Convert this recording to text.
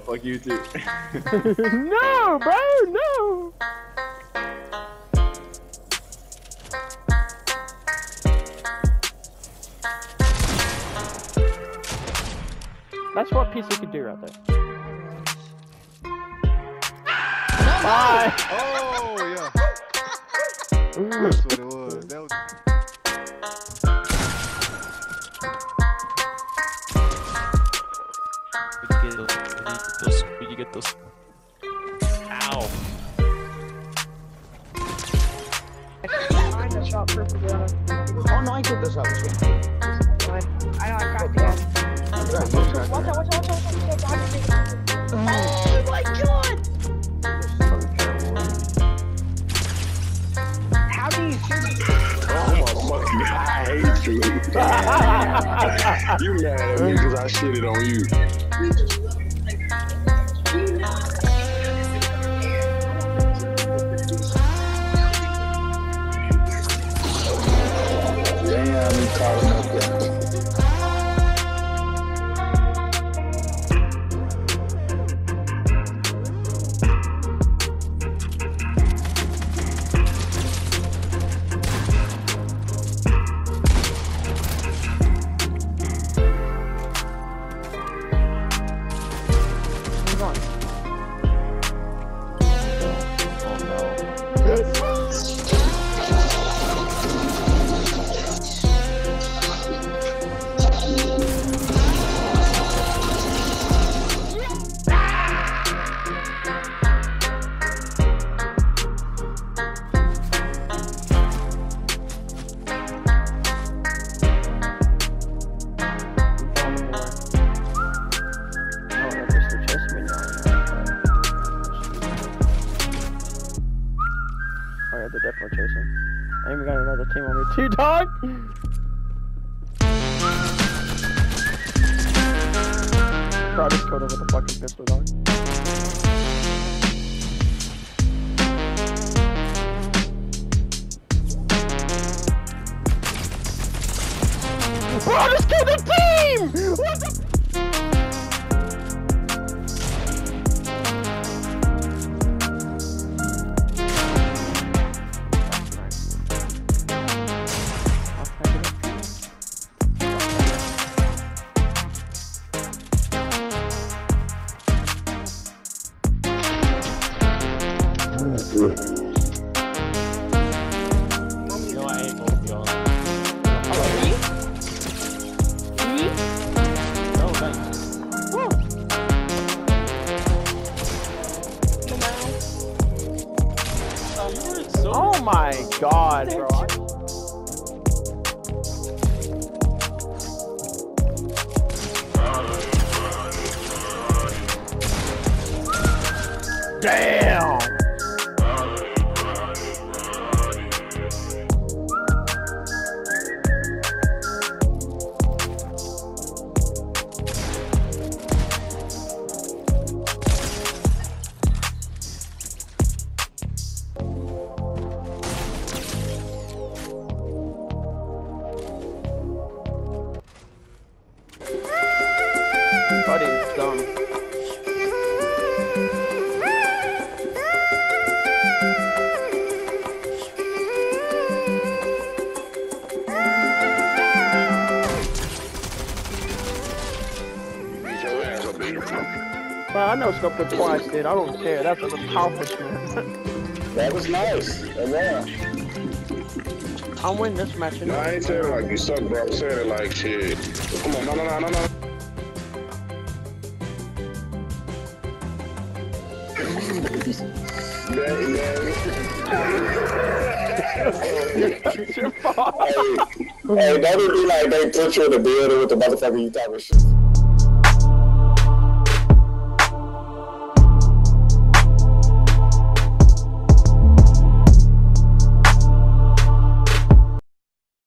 fuck you too. No, bro, no. That's what PC could do right there. Bye. Oh yeah. That's what it was. That was. Where'd you get those? Ow. Find a shot for Savannah. Oh no, I get this up. I know I cracked it. Watch out. Oh my god! How do you shoot it? Oh my fucking god, I hate you. You mad at me because I shitted on you. Damn, you caught him up there. They're definitely chasing. I even got another team on me too, dog! Bro, I just killed him with a fucking pistol, dog. Bro, I just killed the team! What the? No, I ain't gonna be on. No, thanks. Oh my god, bro. Damn! Buddy is dumb. Well, I know scope it twice, dude. I don't care. That's an accomplishment. That was nice. Yeah. I'm winning this match. You know? No, I ain't saying it like you suck, bro. I'm saying it like shit. Come on, no. Hey, don't be like they put you in the building with the motherfucker you talking shit.